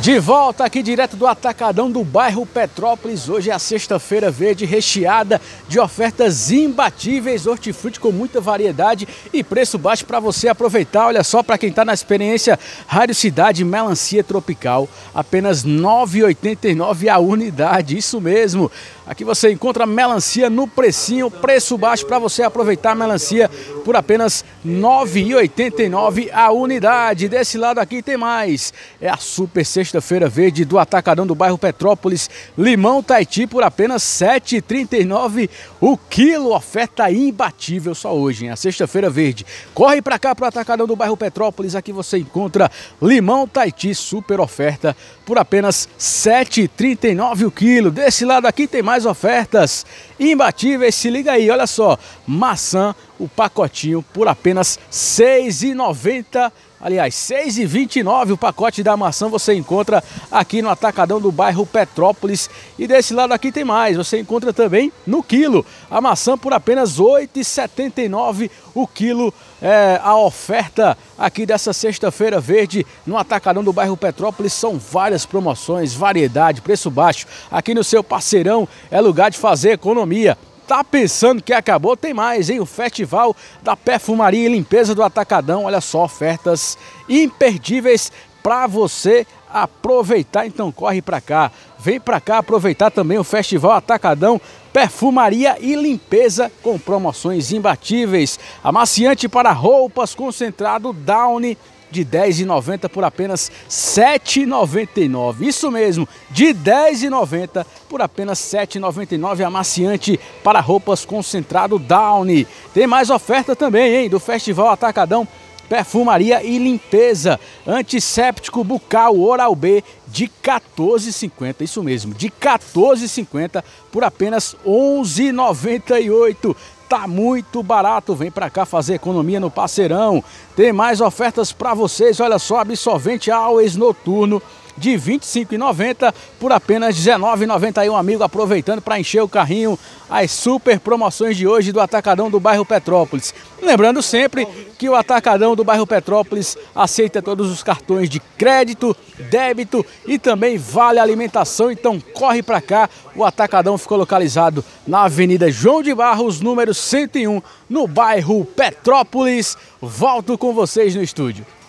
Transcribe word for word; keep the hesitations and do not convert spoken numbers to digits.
De volta aqui direto do Atacadão do bairro Petrópolis. Hoje é a sexta-feira verde recheada de ofertas imbatíveis, hortifruti com muita variedade e preço baixo para você aproveitar. Olha só, para quem está na experiência Rádio Cidade, melancia tropical, apenas nove reais e oitenta e nove centavos a unidade, isso mesmo. Aqui você encontra melancia no precinho, preço baixo para você aproveitar a melancia por apenas nove reais e oitenta e nove centavos a unidade. Desse lado aqui tem mais, é a super sexta-feira verde do Atacadão do bairro Petrópolis. Limão Tahiti por apenas sete reais e trinta e nove centavos o quilo, oferta imbatível só hoje, hein? A sexta-feira verde. Corre para cá para o Atacadão do bairro Petrópolis, aqui você encontra limão Tahiti, super oferta por apenas sete reais e trinta e nove centavos o quilo. Desse lado aqui tem mais ofertas imbatíveis, se liga aí, olha só, maçã, o pacotinho por apenas seis reais e noventa centavos. Aliás, seis reais e vinte e nove centavos o pacote da maçã você encontra aqui no Atacadão do bairro Petrópolis. E desse lado aqui tem mais, você encontra também no quilo. A maçã por apenas oito reais e setenta e nove centavos o quilo. É, a oferta aqui dessa sexta-feira verde no Atacadão do bairro Petrópolis são várias promoções, variedade, preço baixo. Aqui no seu parceirão é lugar de fazer economia. Tá pensando que acabou? Tem mais, hein? O Festival da Perfumaria e Limpeza do Atacadão. Olha só, ofertas imperdíveis para você aproveitar. Então corre para cá, vem para cá aproveitar também o Festival Atacadão Perfumaria e Limpeza com promoções imbatíveis. Amaciante para roupas concentrado Downy de dez reais e noventa centavos por apenas sete reais e noventa e nove centavos. Isso mesmo, de dez reais e noventa centavos por apenas sete reais e noventa e nove centavos. Amaciante para roupas concentrado Downy. Tem mais oferta também, hein, do Festival Atacadão Perfumaria e Limpeza. Antisséptico bucal Oral-B de quatorze reais e cinquenta centavos. Isso mesmo, de quatorze reais e cinquenta centavos por apenas onze reais e noventa e oito centavos. Tá muito barato, vem pra cá fazer economia no parceirão. Tem mais ofertas para vocês, olha só, absorvente Always Noturno de vinte e cinco reais e noventa centavos por apenas dezenove reais e noventa e um centavos, amigo, aproveitando para encher o carrinho. As super promoções de hoje do Atacadão do bairro Petrópolis. Lembrando sempre que o Atacadão do bairro Petrópolis aceita todos os cartões de crédito, débito e também vale alimentação, então corre para cá. O Atacadão ficou localizado na Avenida João de Barros, número cento e um, no bairro Petrópolis. Volto com vocês no estúdio.